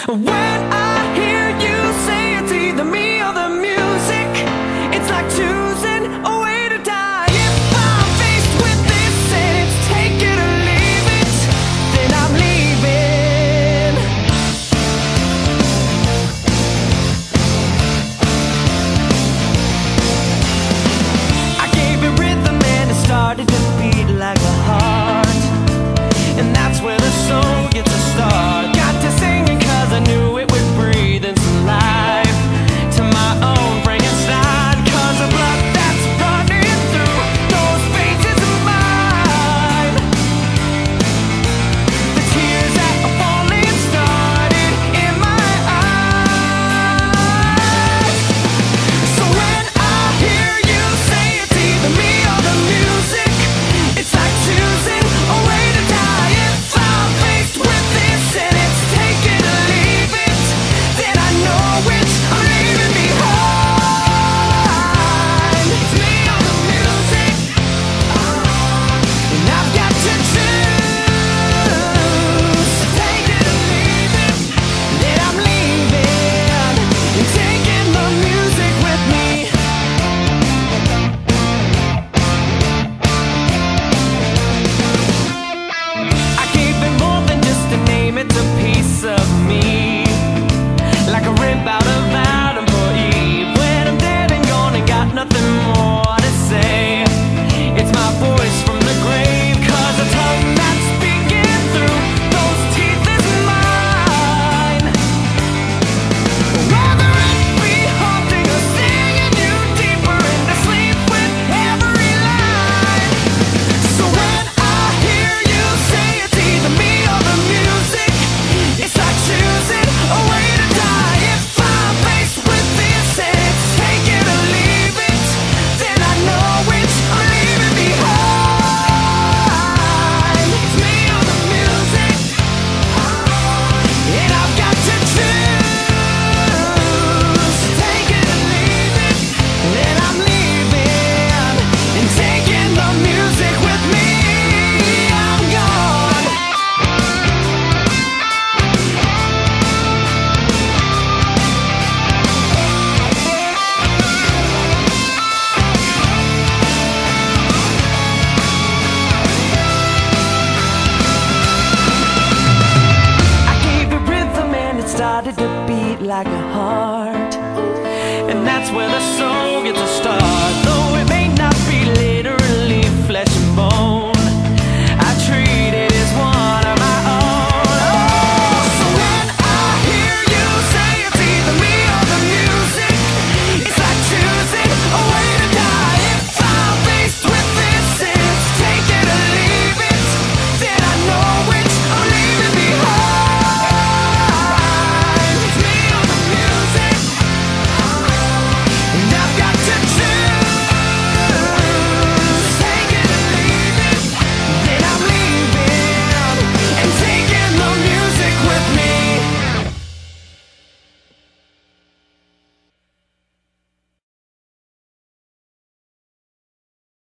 When I hear you say it's either me or the music, it's like choosing a way to die. If I'm faced with this and it's take it or leave it, then I'm leaving. I gave it rhythm and it started to beat like a heart, and that's where the soul gets a start. Got to singing cause I knew it would breathe in some life to my own Frankenstein. Cause the blood that's running through those veins is mine. The tears that are falling started in my eyes. So when I hear you say it's either me or the music, it's like choosing a way to die. If I'm faced with this and it's take it or leave it, then I know which I'm leaving behind. It's me or the music, and I've got to choose. Take it or leave it, then I'm leaving and taking the music with me. I gave it more than just a name, it's a piece of me, like a rip out of Adam for Eve. When I'm dead and gone and got nothing more to say, it's my voice from the grave. Cause the tongue that's speaking through those teeth is mine. Whether it be haunting or singing you deeper into sleep with every line. So when I hear you say it's either me or the music, it's like choosing a way to die. If I'm faced with this and it's take it or leave it, then I know which I'm leaving behind. It's me or the music, and I've got to choose. Take it or leave it, then I'm leaving and taking the music with me. I'm gone. I gave it rhythm and it started to beat like a heart, and that's where the